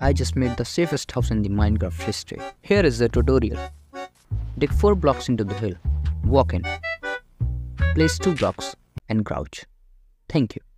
I just made the safest house in the Minecraft history. Here is the tutorial. Dig 4 blocks into the hill. Walk in. Place 2 blocks and crouch. Thank you.